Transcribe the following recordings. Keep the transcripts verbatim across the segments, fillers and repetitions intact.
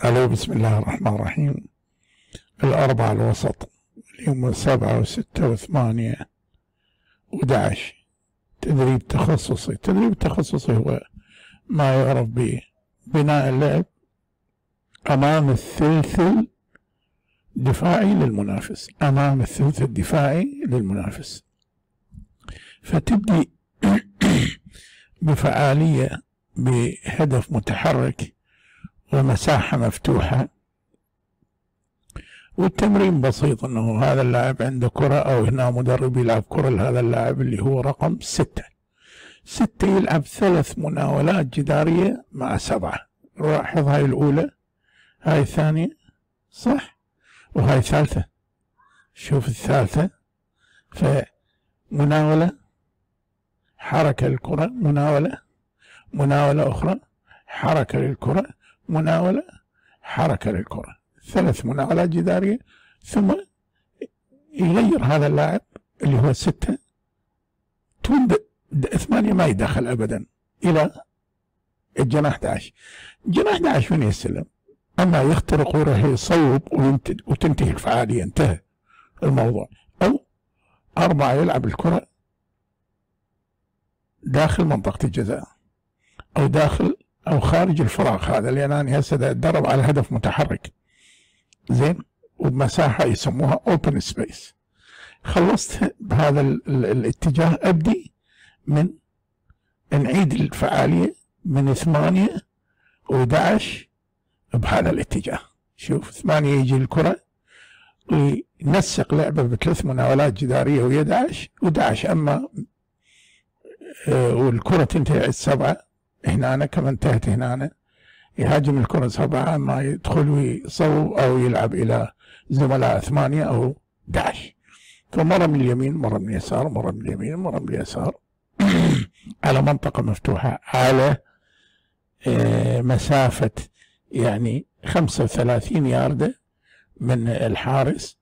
ألو، بسم الله الرحمن الرحيم. الأربعة الوسط اليوم سبعة وستة وثمانية ودعش. تدريب تخصصي. تدريب تخصصي هو ما يعرف ببناء اللعب أمام الثلث الدفاعي للمنافس، أمام الثلث الدفاعي للمنافس. فتبدي بفعالية بهدف متحرك ومساحة مفتوحة، والتمرين بسيط، انه هذا اللاعب عنده كرة او هنا مدرب يلعب كرة لهذا اللاعب اللي هو رقم ستة. ستة يلعب ثلاث مناولات جدارية مع سبعة. لاحظ هاي الأولى، هاي الثانية، صح؟ وهاي الثالثة. شوف الثالثة، فمناولة، حركة للكرة، مناولة، مناولة أخرى، حركة للكرة، مناولة، حركة للكرة. ثلاث مناولات جدارية، ثم يغير هذا اللاعب اللي هو ستة، تون ثمانية ما يدخل أبدا إلى الجناح أحد عشر. جناح أحد عشر من يستلم، أما يخترق ويروح يصوب وتنتهي الفعالية، انتهى الموضوع. أو أربعة يلعب الكرة داخل منطقة الجزاء أو داخل أو خارج الفراغ، هذا لأن أنا هسه أتدرب على هدف متحرك، زين، وبمساحة يسموها open space. خلصت بهذا الاتجاه، أبدي من نعيد الفعالية من ثمانية ودعش بهذا الاتجاه. شوف، ثمانية يجي الكرة وينسق لعبة بثلاث مناولات جدارية ويا دعش، ودعش أما آه والكرة تنتهي على السبعة هنا كما انتهت هنا، يهاجم الكرة سبعة، ما يدخل ويصوب أو يلعب إلى زملاء ثمانية أو دعش. فمرة من اليمين، مرة من اليسار، مرة من اليمين، مرة من اليسار على منطقة مفتوحة، على مسافة يعني خمسة وثلاثين ياردة من الحارس،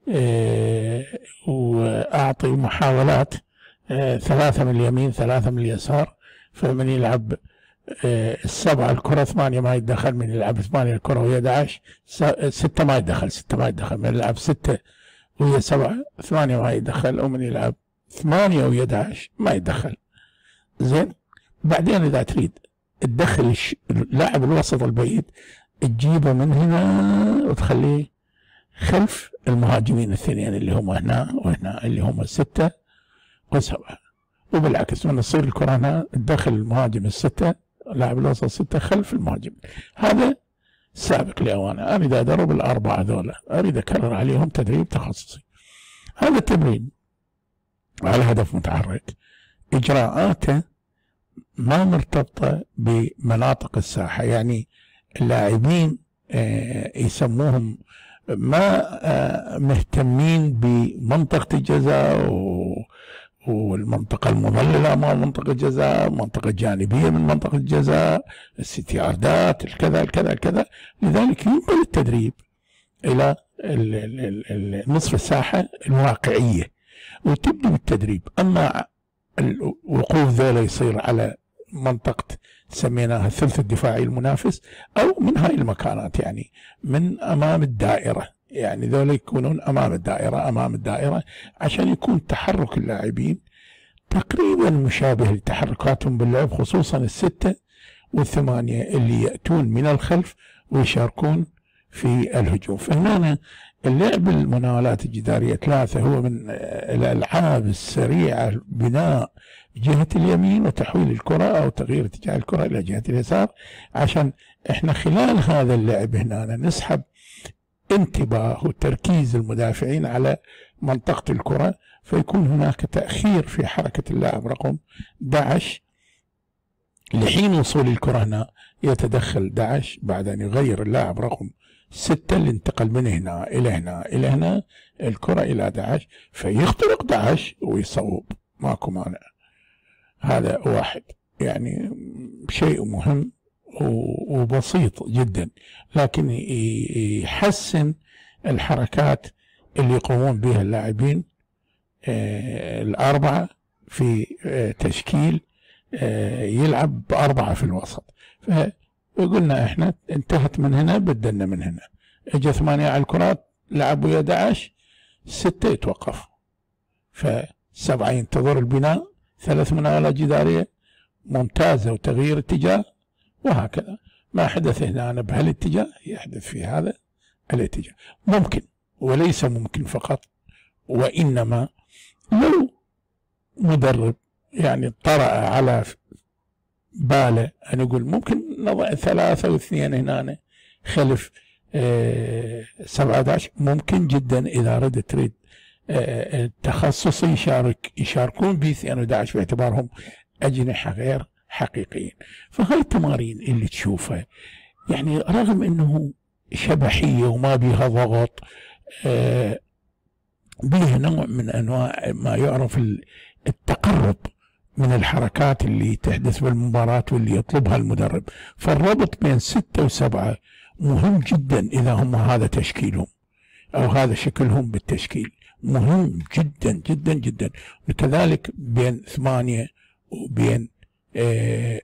وأعطي محاولات ثلاثة من اليمين، ثلاثة من اليسار. فمن يلعب السبعة الكرة ثمانية ما يتدخل، من يلعب ثمانية الكرة ويا دعش ستة ما يتدخل، ستة ما يتدخل، من يلعب ستة ويا سبعة ثمانية ما يتدخل، ومن يلعب ثمانية ويا دعش ما يتدخل. زين، بعدين إذا تريد تدخل اللاعب الوسط البعيد، تجيبه من هنا وتخليه خلف المهاجمين الاثنين اللي هم هنا وهنا، اللي هم الستة وسبعة، وبالعكس من تصير الكرة هنا تدخل المهاجم الستة، لاعب الوسط ستة خلف المهاجم. هذا سابق لأوانه. أريد أدرب الأربعة ذولا، أريد أكرر عليهم تدريب تخصصي. هذا التمرين على هدف متحرك، إجراءاته ما مرتبطة بمناطق الساحة، يعني اللاعبين يسموهم ما مهتمين بمنطقة الجزاء والمنطقة المظللة أمام منطقة الجزاء، منطقة جانبية من منطقة الجزاء، الستياردات، الكذا الكذا الكذا. لذلك ينقل التدريب إلى نصف الساحة الواقعية وتبدأ بالتدريب. أما الوقوف ذولا يصير على منطقة سميناها الثلث الدفاعي المنافس، أو من هاي المكانات، يعني من أمام الدائرة، يعني ذولا يكونون أمام الدائرة، أمام الدائرة عشان يكون تحرك اللاعبين تقريبا مشابه لتحركاتهم باللعب، خصوصا الستة والثمانية اللي يأتون من الخلف ويشاركون في الهجوم. فهنا اللعب المناولات الجدارية ثلاثة هو من الألعاب السريعة، بناء جهة اليمين وتحويل الكرة أو تغيير اتجاه الكرة إلى جهة اليسار، عشان إحنا خلال هذا اللعب هنا نسحب انتباه وتركيز المدافعين على منطقة الكرة، فيكون هناك تأخير في حركة اللاعب رقم دعش. لحين وصول الكرة هنا يتدخل دعش بعد أن يغير اللاعب رقم ستة اللي انتقل من هنا إلى هنا إلى هنا الكرة إلى دعش، فيخترق دعش ويصوب، ماكو مانع. هذا واحد، يعني شيء مهم وبسيط جدا، لكن يحسن الحركات اللي يقومون بها اللاعبين الأربعة في تشكيل يلعب بأربعة في الوسط. وقلنا احنا انتهت من هنا بدلنا من هنا، اجى ثمانية على الكرات لعبوا احد عشر، ستة يتوقف، فسبعة ينتظر البناء، ثلاث مناولات جدارية ممتازة وتغيير اتجاه، وهكذا ما حدث هنا بهالاتجاه يحدث في هذا الاتجاه. ممكن وليس ممكن فقط، وإنما لو مدرب يعني طرأ على باله أن يقول ممكن نضع ثلاثة واثنين هنا خلف آه سبعة عشر، ممكن جدا إذا رد تريد آه التخصصي يشارك يشاركون ب اثنين أحد عشر باعتبارهم أجنحة غير حقيقيين. فهاي التمارين اللي تشوفها يعني رغم أنه شبحية وما بيها ضغط، آه بيها نوع من أنواع ما يعرف التقرب من الحركات اللي تحدث بالمباراة واللي يطلبها المدرب. فالربط بين ستة وسبعة مهم جدا إذا هم هذا تشكيلهم أو هذا شكلهم بالتشكيل، مهم جدا جدا جدا. وكذلك بين ثمانية وبين آه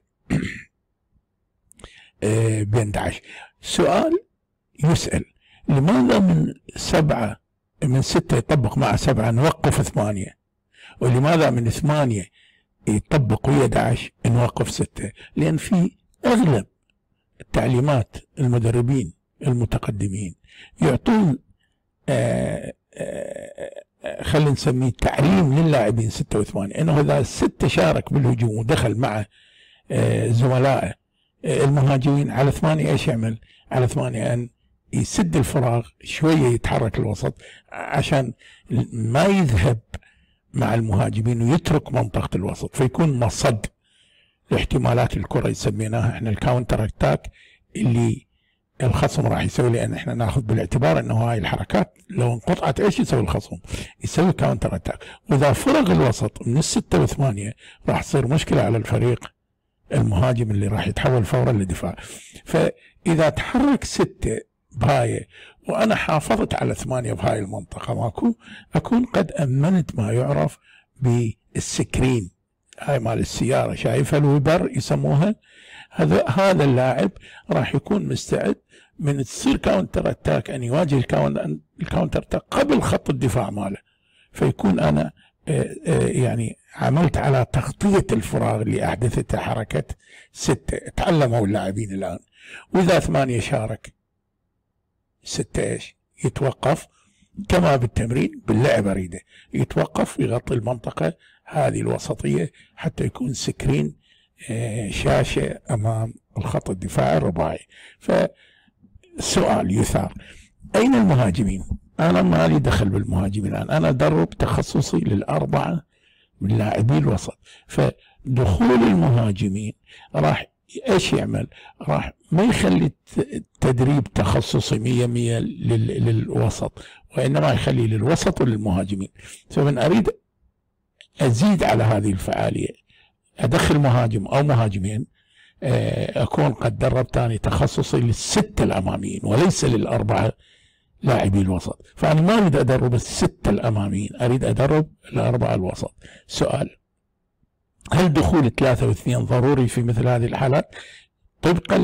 آه بين أحد عشر. سؤال يسأل: لماذا من سبعة من ستة يطبق مع سبعة نوقف ثمانية، ولماذا من ثمانية يطبق ويا أحد عشر نوقف ستة؟ لأن في أغلب التعليمات المدربين المتقدمين يعطون آآ آآ خلينا نسميه تعليم للاعبين ستة وثمانية، انه اذا ستة شارك بالهجوم ودخل مع زملائه المهاجمين على ثمانية ايش يعمل؟ على ثمانية ان يسد الفراغ شويه، يتحرك الوسط عشان ما يذهب مع المهاجمين ويترك منطقه الوسط، فيكون مصد لاحتمالات الكره يسميناها احنا الكاونتر اتاك اللي الخصم راح يسوي، لان احنا ناخذ بالاعتبار انه هاي الحركات لو انقطعت ايش يسوي الخصم؟ يسوي كاونتر اتاك. واذا فرغ الوسط من الستة وثمانية راح تصير مشكله على الفريق المهاجم اللي راح يتحول فورا للدفاع. فاذا تحرك ستة بهاي وانا حافظت على ثمانية بهاي المنطقه ماكو، اكون قد امنت ما يعرف بالسكرين، هاي مال السياره شايفها الويبر يسموها. هذا هذا اللاعب راح يكون مستعد من تصير كاونتر اتاك ان يواجه الكاونتر اتاك قبل خط الدفاع ماله، فيكون انا يعني عملت على تغطيه الفراغ اللي احدثتها حركه ستة. تعلموا اللاعبين الان. واذا ثمانية شارك ستة ايش؟ يتوقف كما بالتمرين باللعب اريده، يتوقف يغطي المنطقه هذه الوسطيه حتى يكون سكرين شاشة أمام الخط الدفاعي الرباعي. فالسؤال يثار: أين المهاجمين؟ أنا ما لي دخل بالمهاجمين الآن، أنا أدرب تخصصي للأربعة من لاعبي الوسط. فدخول المهاجمين راح إيش يعمل؟ راح ما يخلي التدريب تخصصي مية مية للوسط، وإنما يخلي للوسط وللمهاجمين. فمن أريد أزيد على هذه الفعالية أدخل مهاجم أو مهاجمين، أكون قد دربت ثاني تخصصي للستة الأماميين وليس للأربعة لاعبي الوسط. فأنا ما أريد أدرب الستة الأماميين، أريد أدرب الأربعة الوسط. سؤال: هل دخول ثلاثة واثنين ضروري في مثل هذه الحالات؟ طبقا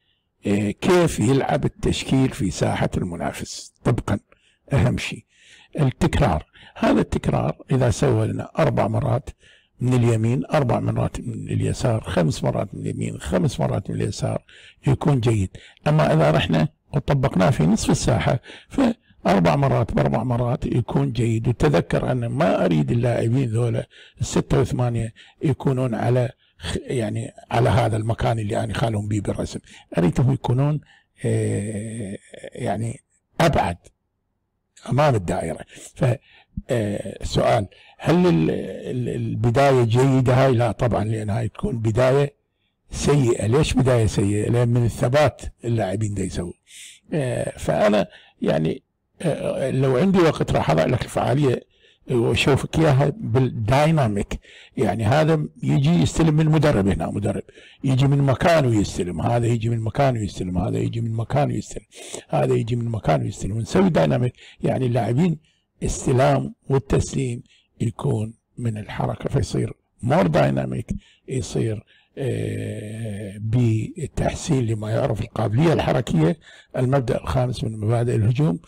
لكيف يلعب التشكيل في ساحة المنافس. طبقا أهم شيء التكرار. هذا التكرار إذا سوى لنا أربع مرات من اليمين، أربع مرات من اليسار، خمس مرات من اليمين، خمس مرات من اليسار، يكون جيد. أما إذا رحنا وطبقناه في نصف الساحة فأربع مرات بأربع مرات يكون جيد. وتذكر أن ما أريد اللاعبين ذولا الستة وثمانية يكونون على يعني على هذا المكان اللي أنا خالهم به بالرسم، أريدهم يكونون يعني أبعد أمام الدائرة. فسؤال: هل البداية جيدة هاي؟ لا طبعا، لأن هاي تكون بداية سيئة. ليش بداية سيئة؟ لأن من الثبات اللاعبين دا يسووا. فأنا يعني لو عندي وقت راح أضع لك الفعالية وأشوفك إياها بالدايناميك. يعني هذا يجي يستلم من المدرب، هنا مدرب يجي من مكانه يستلم، هذا يجي من مكانه يستلم، هذا يجي من مكانه يستلم، هذا يجي من مكانه يستلم، ونسوي دايناميك. يعني اللاعبين استلام والتسليم يكون من الحركة فيصير مور دايناميك، يصير بتحسين لما يعرف القابلية الحركية. المبدأ الخامس من مبادئ الهجوم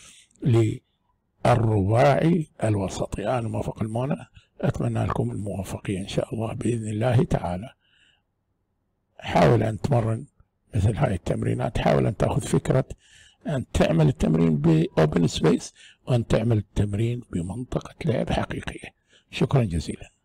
للرباعي الوسطي. أنا موفق المونة، أتمنى لكم الموفقية إن شاء الله بإذن الله تعالى. حاول أن تمرن مثل هاي التمرينات، حاول أن تأخذ فكرة أن تعمل التمرين بأوبن سبيس وأن تعمل التمرين بمنطقة لعب حقيقية. شكرا جزيلا.